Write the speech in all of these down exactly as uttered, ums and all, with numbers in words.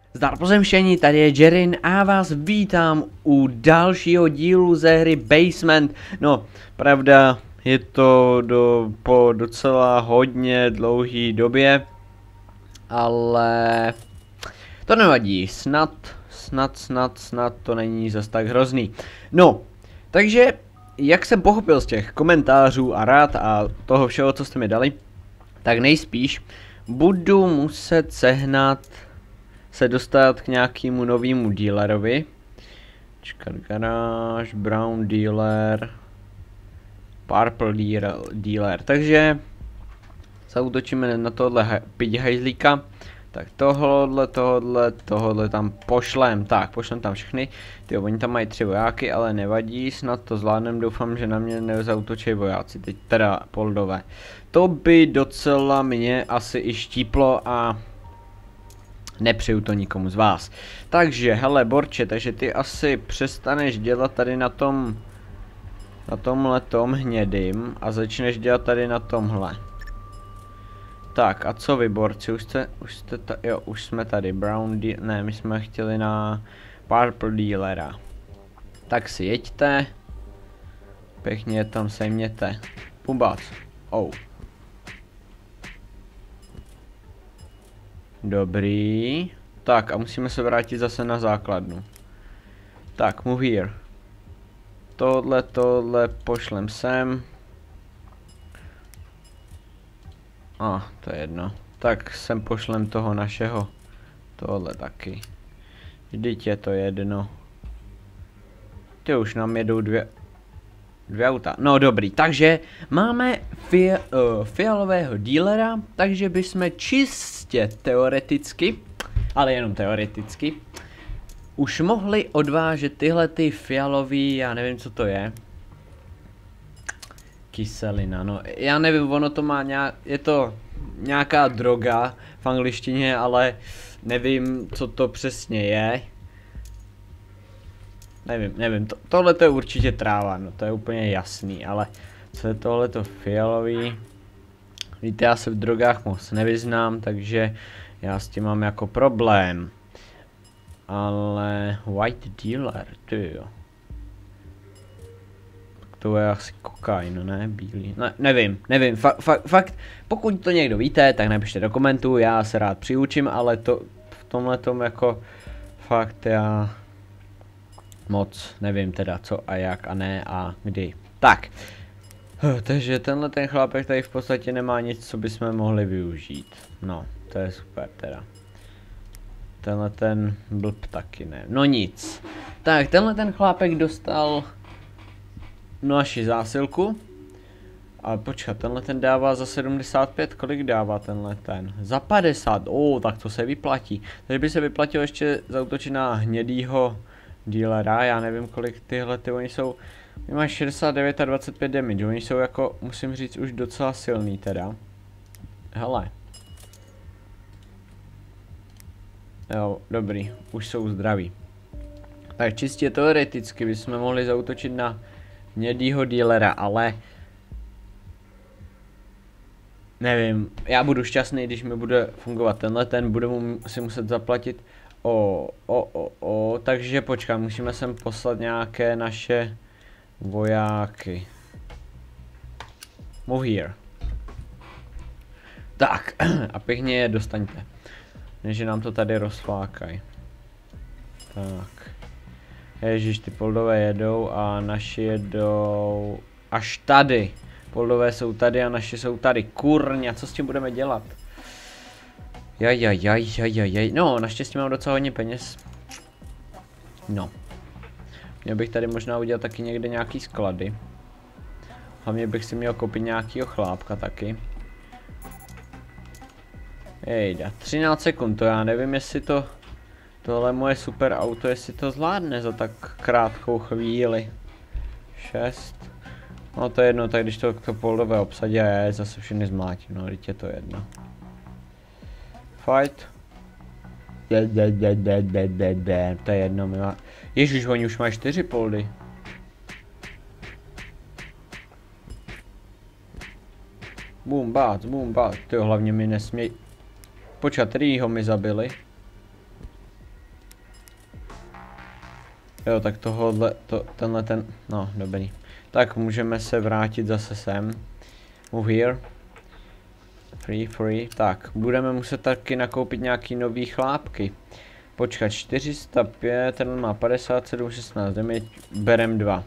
Zdar pozemštění, tady je Jerin a vás vítám u dalšího dílu ze hry Basement. No, pravda, je to do, po docela hodně dlouhý době, ale to nevadí, snad, snad, snad, snad to není zas tak hrozný. No, takže, jak jsem pochopil z těch komentářů a rád a toho všeho, co jste mi dali, tak nejspíš budu muset sehnat se dostat k nějakému novému dealerovi. Čekat, garáž, brown dealer, purple dealer, dealer. Takže zaútočíme na tohle pidi hajzlíka. Tak tohle, tohle, tohle tam pošlem. Tak, pošlem tam všechny. Ty, oni tam mají tři vojáky, ale nevadí, snad to zvládnem, doufám, že na mě nezautočí vojáci, teď teda poldové. To by docela mě asi i štíplo a nepřeju to nikomu z vás. Takže, hele, Borče, takže ty asi přestaneš dělat tady na tom, na tomhletom hnědým a začneš dělat tady na tomhle. Tak, a co vy, Borci, už jste, už jste ta, jo, už jsme tady, brown deal, ne, my jsme chtěli na purple dealera. Tak si jeďte, pěkně tam sejměte, pumbac, oh. Dobrý. Tak a musíme se vrátit zase na základnu. Tak, move here. Tohle, tohle pošlem sem. A, ah, to je jedno. Tak sem pošlem toho našeho. Tohle taky. Vždyť je to jedno. Ty už nám jedou dvě... Dvě auta. No dobrý, takže máme fi, uh, fialového dealera, takže bychom čistě teoreticky, ale jenom teoreticky, už mohli odvážet tyhle ty fialový, já nevím, co to je. Kyselina, no já nevím, ono to má nějak, je to nějaká droga v angličtině, ale nevím, co to přesně je. Nevím, nevím, to, tohle to je určitě tráva, no to je úplně jasný, ale co je tohleto fialový? Víte, já se v drogách moc nevyznám, takže já s tím mám jako problém. Ale white dealer, ty jo. Tak to je asi kokain, ne? Bílý, ne, nevím, nevím, fa, fa, fakt, pokud to někdo víte, tak napište do komentu, já se rád přiučím, ale to v tomhletom jako fakt já... moc nevím teda co a jak a ne a kdy. Tak, takže tenhle ten chlápek tady v podstatě nemá nic, co bychom mohli využít. No, to je super teda. Tenhle ten blb taky ne. No nic. Tak, tenhle ten chlápek dostal naši zásilku. Ale počkat, tenhle ten dává za sedmdesát pět, kolik dává tenhle ten? Za padesát, oh, tak to se vyplatí. Takže by se vyplatilo ještě zaútočit na hnědýho dealera, já nevím kolik tyhle ty, oni jsou, oni mají šedesát devět a dvacet pět damage, oni jsou jako, musím říct, už docela silný teda. Hele. Jo, dobrý, už jsou zdraví. Tak čistě teoreticky bychom mohli zaútočit na hnědýho dealera, ale nevím, já budu šťastný, když mi bude fungovat tenhle ten, budu mu si muset zaplatit O, o, o, o, takže počkám, musíme sem poslat nějaké naše vojáky. Move here. Tak, a pěkně je dostaňte. Než nám to tady rozflákají. Tak. Ježíš, ty poldové jedou a naši jedou až tady. Poldové jsou tady a naši jsou tady. Kurňa, co s tím budeme dělat? Jajajaj, jajajaj, no naštěstí mám docela hodně peněz. No. Měl bych tady možná udělat taky někde nějaký sklady. Hlavně bych si měl koupit nějakýho chlápka taky. Jejda, třináct sekund, to já nevím, jestli to... Tohle moje super auto, jestli to zvládne za tak krátkou chvíli. šest. No to je jedno, tak když to, to poldové obsadí a já je zase všechny zmlátím, no teď je to jedno. Fight. De, de, de, de, de, de, de. To je jedno, my má... Ježiš, oni už mají čtyři poldy. Bum, bác, bum, bác. Tyjo, hlavně mi nesměj... Počkat, kterýho mi zabili? Jo, tak tohohle, to, tenhle ten, no, dobrý. Tak můžeme se vrátit zase sem. Move here. Free, free. Tak, budeme muset taky nakoupit nějaký nový chlápky. Počkat, čtyři sta pět, ten má padesát sedm, šestnáct, jdeme, berem dva.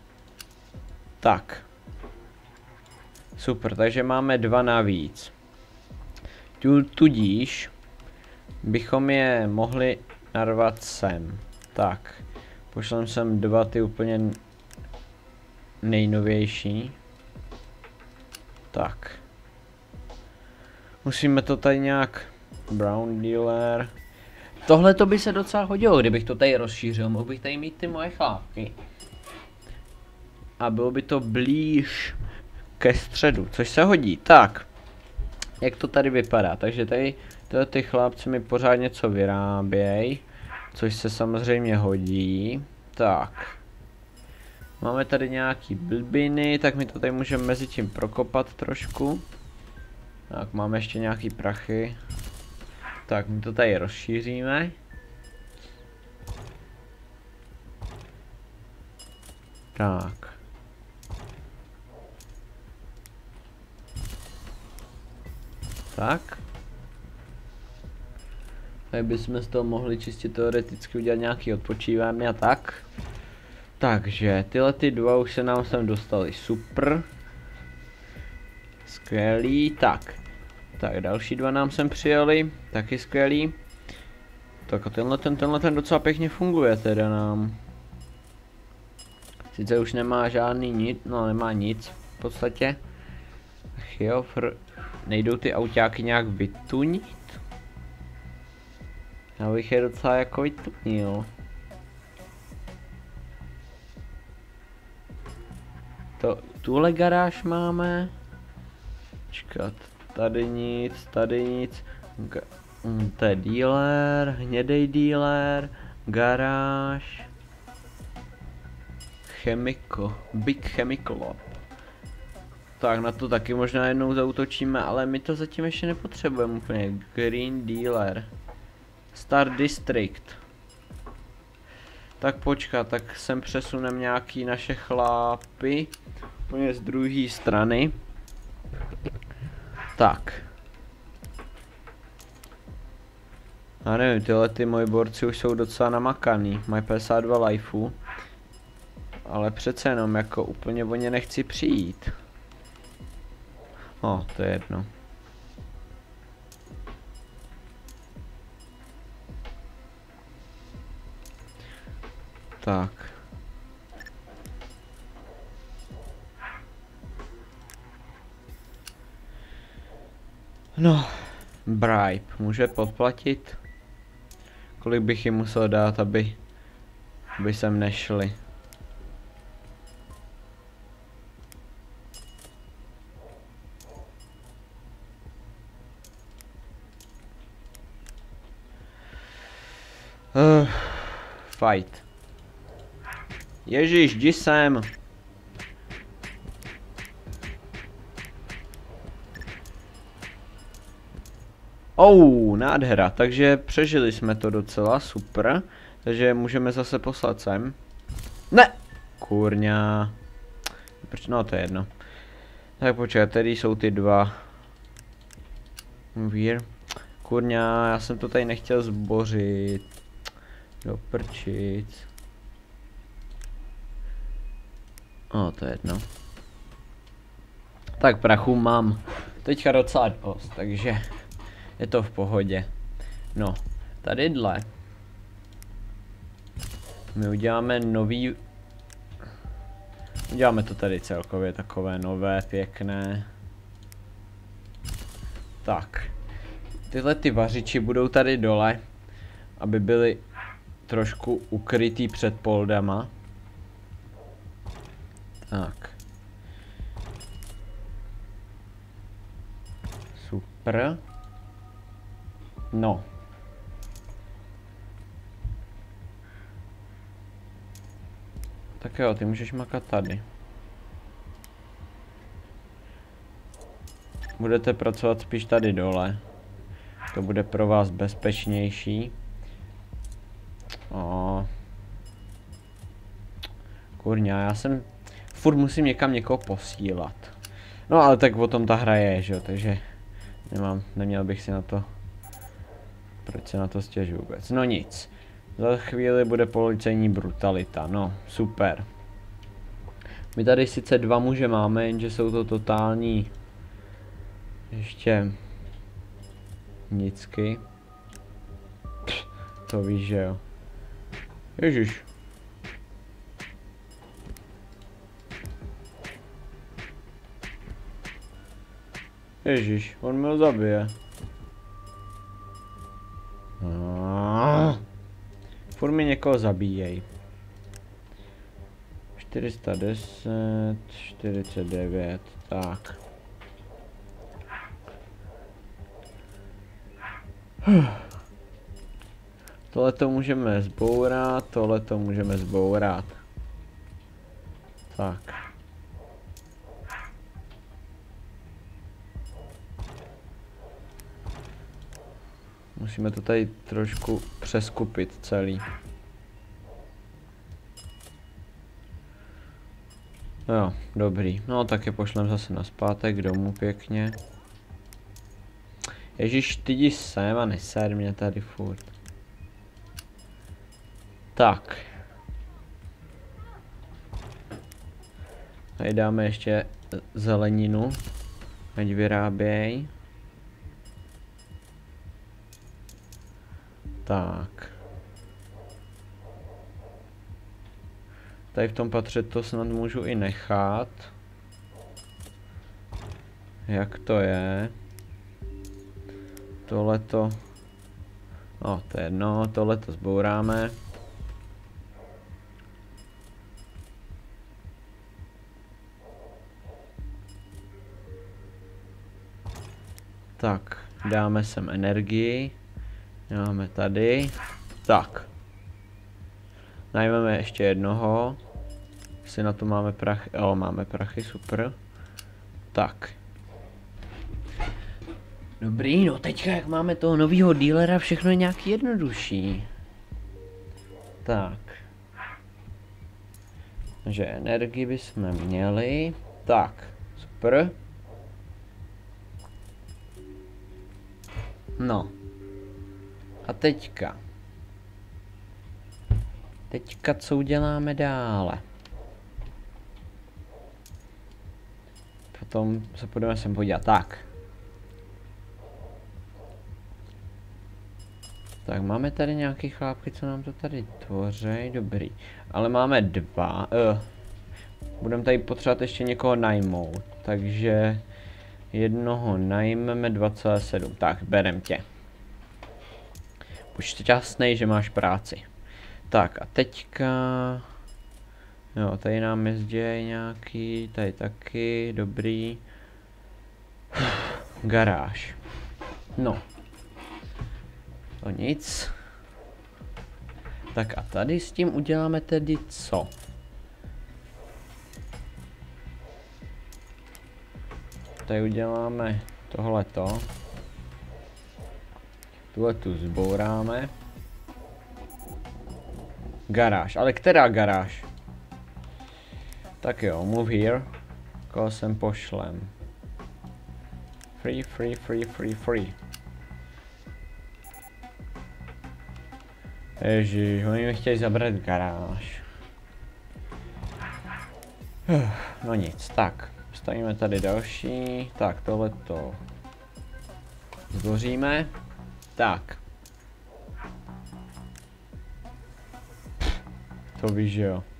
Tak. Super, takže máme dva navíc. Tudíž bychom je mohli narvat sem. Tak. Pošlem sem dva ty úplně nejnovější. Tak. Musíme to tady nějak... Brown dealer. Tohle to by se docela hodilo, kdybych to tady rozšířil. Mohl bych tady mít ty moje chlápky. A bylo by to blíž ke středu, což se hodí. Tak. Jak to tady vypadá? Takže tady tyhle ty chlápci mi pořád něco vyrábějí. Což se samozřejmě hodí. Tak. Máme tady nějaký blbiny, tak my to tady můžeme mezi tím prokopat trošku. Tak, máme ještě nějaký prachy. Tak, my to tady rozšíříme. Tak. Tak. Tady bychom z toho mohli čistě teoreticky udělat nějaký odpočívání a tak. Takže tyhle ty dva už se nám sem dostali, super. Skvělý, tak. Tak další dva nám sem přijeli, taky skvělý. Tak a tenhle ten, tenhle ten docela pěkně funguje teda nám. Sice už nemá žádný nic, no nemá nic v podstatě. Ach jo, fr... nejdou ty autáky nějak vytunit? Já bych je docela jako vytunil. To, tuhle garáž máme. Čekat, tady nic, tady nic. Ga mm, to je dealer, hnědej dealer, garáž. Chemical, big chemical lab. Tak na to taky možná jednou zautočíme, ale my to zatím ještě nepotřebujeme úplně. Green dealer. Star District. Tak počkat, tak sem přesunem nějaký naše chlápy. Úplně z druhé strany. Tak. Já nevím, tyhle ty moji borci už jsou docela namakaný. Mají padesát dva lifeů. Ale přece jenom jako úplně o ně nechci přijít. O, to je jedno. Tak. No, bribe, může podplatit? Kolik bych jim musel dát, aby, aby sem nešli? Uh, fight. Ježíš, jdi sem. Oh, nádhera, takže přežili jsme to docela, super. Takže můžeme zase poslat sem. Ne! Kurňa. Proč? No, to je jedno. Tak počkej, tady jsou ty dva. Vír. Kurňa, já jsem to tady nechtěl zbořit. Do prčic. O, to je jedno. Tak prachu mám teďka docela dost, takže je to v pohodě. No, tadyhle my uděláme nový... Uděláme to tady celkově takové nové, pěkné. Tak. Tyhle ty vařiči budou tady dole, aby byly trošku ukrytý před poldama. Tak. Super. No. Tak jo, ty můžeš makat tady. Budete pracovat spíš tady dole. To bude pro vás bezpečnější. O. Kurňa, já jsem... Furt musím někam někoho posílat. No ale tak o tom ta hra je, že jo, takže... Nemám, neměl bych si na to... Proč se na to stěžu vůbec? No nic. Za chvíli bude policejní brutalita, no, super. My tady sice dva muže máme, jenže jsou to totální... Ještě... Nicky. Pff, to víš, že jo. Ježiš. Ježiš, on mě zabije. Ah. Furt mi někoho zabíjej. čtyři sta deset, čtyřicet devět, tak. Tohle to můžeme zbourat, tohle to můžeme zbourat. Tak. Musíme to tady trošku přeskupit celý. Jo, dobrý. No tak je pošlem zase nazpátek domů pěkně. Ježíš, ty jdi sem a neser mě tady furt. Tak. Tady dáme ještě zeleninu. Ať vyráběj. Tak. Tady v tom patře to snad můžu i nechat. Jak to je? Tohleto. No, to je jedno, tohleto zbouráme. Tak, dáme sem energii. Máme tady. Tak. Najmeme ještě jednoho. Jestli na to máme prachy. Jo, máme prachy, super. Tak. Dobrý, no teďka jak máme toho novýho dealera, všechno je nějak jednodušší. Tak. Takže energii bychom měli. Tak, super. No. A teďka. Teďka co uděláme dále? Potom se budeme sem podívat. Tak. Tak máme tady nějaký chlápky, co nám to tady tvoří. Dobrý. Ale máme dva. Uh, budeme tady potřebovat ještě někoho najmout. Takže jednoho najmeme dva celé sedm. Tak, berem tě. Buď šťastnej, že máš práci. Tak a teďka... Jo, tady nám jezděj nějaký, tady taky, dobrý. Garáž. No. To nic. Tak a tady s tím uděláme tedy co? Tady uděláme tohleto. Tuhle tu zbouráme. Garáž, ale která garáž? Tak jo, move here. Koho sem pošlem? Free, free, free, free, free. Ježiš, oni mi chtějí zabrat garáž. No nic, tak. Stavíme tady další. Tak, tohleto zboříme. Tak. To víš, že jo.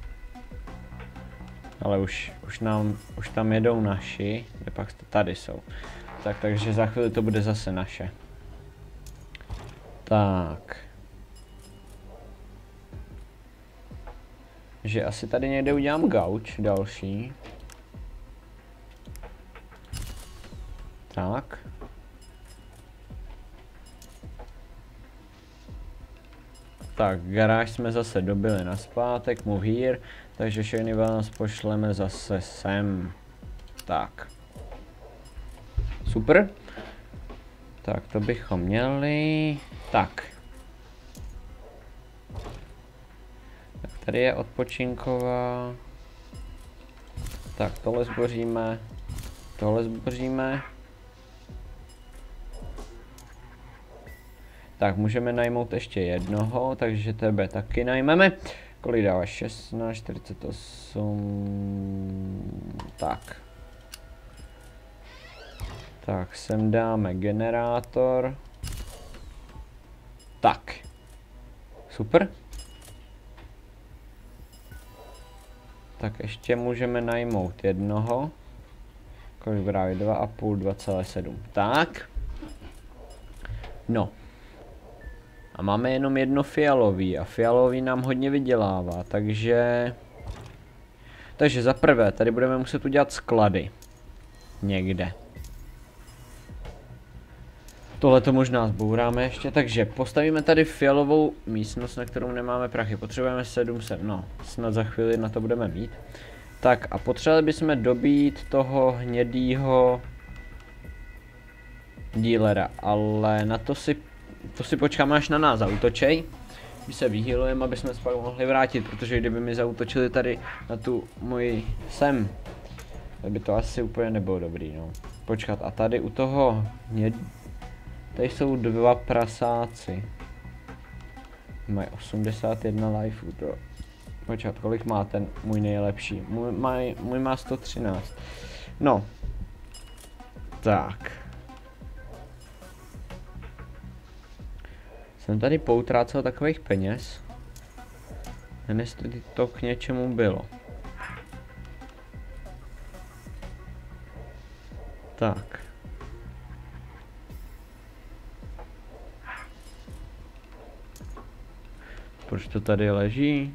Ale už, už nám, už tam jedou naši, kde pak tady jsou. Tak, takže za chvíli to bude zase naše. Tak. Že asi tady někde udělám gauč další. Tak. Tak, garáž jsme zase dobili nazpátek, move here, takže všechny vás pošleme zase sem. Tak. Super. Tak, to bychom měli. Tak. Tak Tady je odpočinková. Tak, tohle zboříme. Tohle zboříme. Tak, můžeme najmout ještě jednoho, takže tebe taky najmeme. Kolik dáváš? šestnáct, čtyřicet osm. Tak. Tak, sem dáme generátor. Tak. Super. Tak ještě můžeme najmout jednoho. Kolik právě? dva a půl, dva celá sedm. Tak. No. A máme jenom jedno fialový a fialový nám hodně vydělává, takže... Takže za prvé, tady budeme muset udělat sklady. Někde. Tohle to možná zbouráme ještě, takže postavíme tady fialovou místnost, na kterou nemáme prachy. Potřebujeme sedm set, no, snad za chvíli na to budeme mít. Tak a potřebovali bychom dobít toho hnědýho dílera, ale na to si, to si počkáme, až na nás zaútočej. My se vyhýlujeme, aby jsme se pak mohli vrátit, protože kdyby mi zaútočili tady na tu moji sem, tak by to asi úplně nebylo dobrý, no. Počkat, a tady u toho hněd... Tady jsou dva prasáci. Mají osmdesát jedna lifeu, bro. Počkat, kolik má ten můj nejlepší? Můj, maj, můj má sto třináct. No. Tak. Jsem tady poutrácel takových peněz. Nevím, jestli to k něčemu bylo. Tak. Proč to tady leží?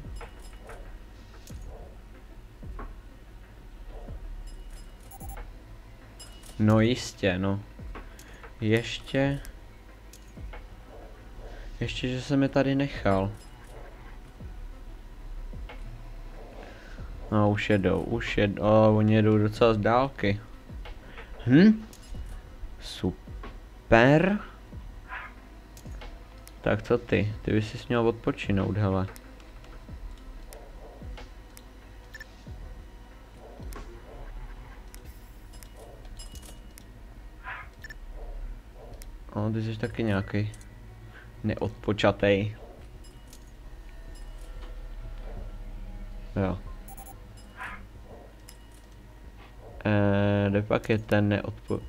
No jistě, no. Ještě... Ještě, že jsem je tady nechal. No už jedou, už jedou, oh, oni jedou docela z dálky. Hm? Super. Tak co ty? Ty bys si měl odpočinout, hele. O, ty jsi taky nějaký neodpočatej. Jo. Eee, kde pak je ten neodpo...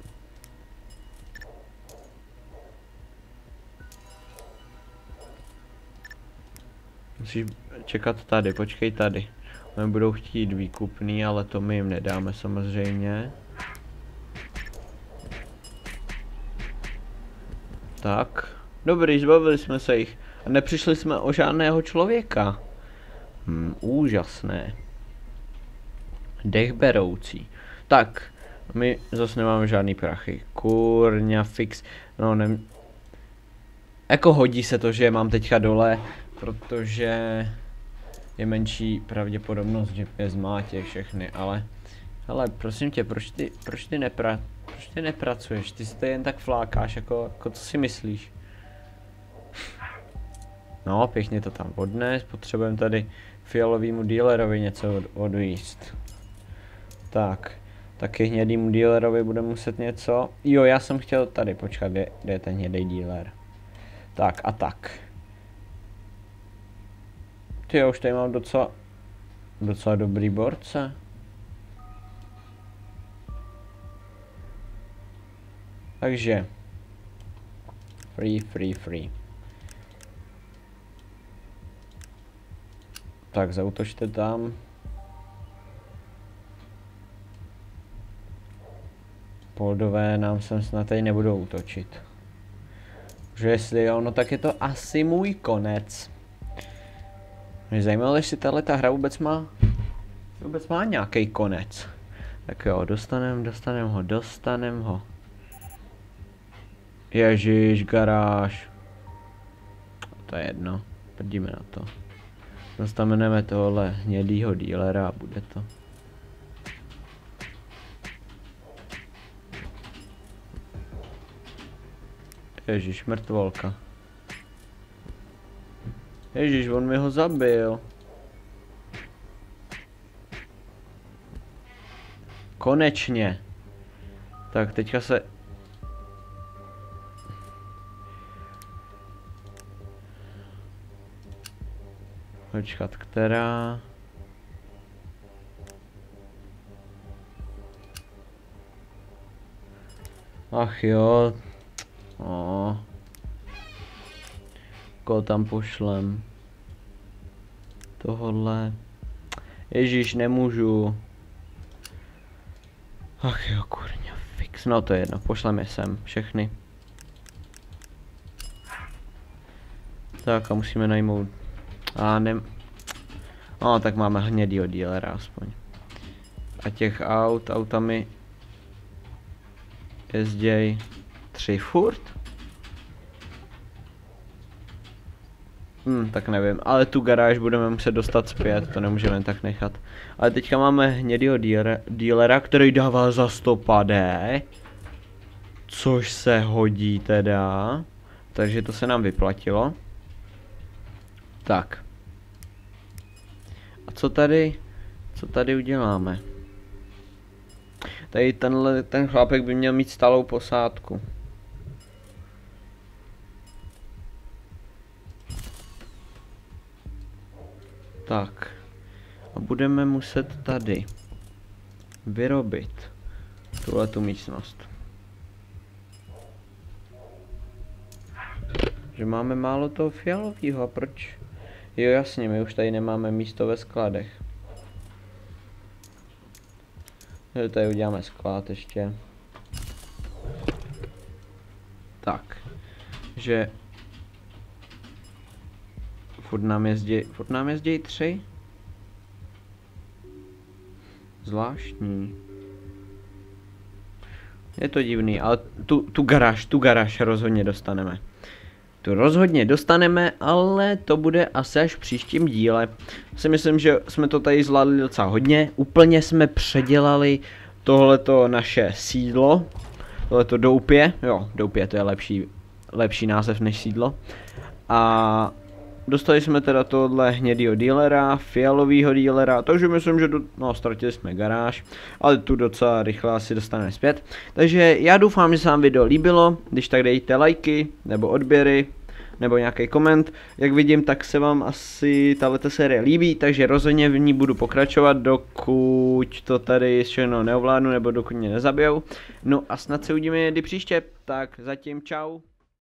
Musíš čekat tady, počkej tady. Oni budou chtít výkupný, ale to my jim nedáme samozřejmě. Tak. Dobrý, zbavili jsme se jich. A nepřišli jsme o žádného člověka. Hm, úžasné. Dechberoucí. Tak. My zase nemáme žádný prachy. Kurňa fix. No ne... Jako hodí se to, že je mám teďka dole. Protože je menší pravděpodobnost, že je zmátě všechny, ale hele, prosím tě, proč ty, proč ty, nepra, proč ty nepracuješ, ty si to jen tak flákáš, jako, jako co si myslíš? No, pěkně to tam odnes, potřebujeme tady fialovýmu dealerovi něco od, odvíst. Tak, taky hnědýmu dealerovi bude muset něco, jo, já jsem chtěl tady, počkat, kde, kde je ten hnědý dealer. Tak a tak. Ty jo, už tady mám docela, docela dobrý borce. Takže. Free, free, free. Tak, zaútočte tam. Poldové nám sem snad tady nebudou útočit. Že jestli jo, no tak je to asi můj konec. Mě zajímalo, jestli tahleta hra vůbec má, vůbec má nějaký konec. Tak jo, dostanem, dostanem ho, dostanem ho. Ježíš, garáž. To je jedno, prdíme na to. Dostaneme tohle hnědýho dealera a bude to. Ježíš, mrtvolka. Ježíš, on mi ho zabil. konečně. Tak, teďka se... Počkat, která... Ach jo. O. Koho tam pošlem? Tohodle. Ježíš, nemůžu. Ach jo, kurňa, fix. No to je jedno, pošlem je sem, všechny. Tak a musíme najmout. A ne... No, tak máme hnědýho dílera aspoň. A těch aut, autami jezděj tři furt? Hm, tak nevím, ale tu garáž budeme muset dostat zpět, to nemůžeme tak nechat. Ale teďka máme hnědýho dílera, který dává za sto padé. Což se hodí teda. Takže to se nám vyplatilo. Tak. A co tady, co tady uděláme? Tady tenhle, ten chlápek by měl mít stálou posádku. Tak. A budeme muset tady vyrobit tuhletu místnost. Že máme málo toho fialového, a proč? Jo jasně, my už tady nemáme místo ve skladech. Takže tady uděláme sklad ještě. Tak. Že... Furt nám jezdí, furt nám jezdí tři? Zvláštní. Je to divný, ale tu, tu garáž, tu garáž rozhodně dostaneme. Tu rozhodně dostaneme, ale to bude asi až v příštím díle. Si myslím, že jsme to tady zvládli docela hodně. Úplně jsme předělali tohleto naše sídlo. Tohleto doupě. Jo, doupě, to je lepší, lepší název než sídlo. A dostali jsme teda tohle hnědýho dílera, fialovýho dílera, takže myslím, že do, no, ztratili jsme garáž, ale tu docela rychle asi dostaneme zpět. Takže já doufám, že se vám video líbilo, když tak dejte lajky, nebo odběry, nebo nějaký koment. Jak vidím, tak se vám asi tato série líbí, takže rozhodně v ní budu pokračovat, dokud to tady všechno neovládnu, nebo dokud mě nezabijou. No a snad se uvidíme někdy příště, tak zatím čau.